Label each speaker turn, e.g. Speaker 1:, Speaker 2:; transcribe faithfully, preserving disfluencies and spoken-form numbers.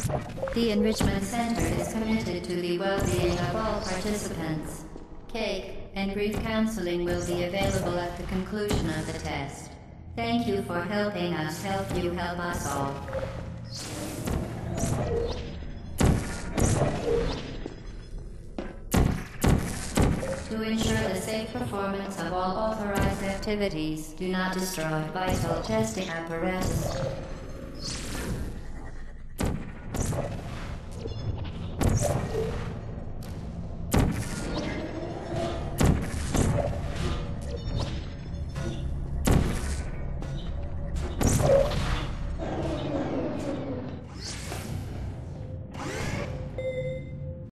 Speaker 1: The Enrichment Center is committed to the well-being of all participants. Cake and grief counseling will be available at the conclusion of the test. Thank you for helping us help you help us all. To ensure the safe performance of all authorized activities, do not destroy vital testing apparatus.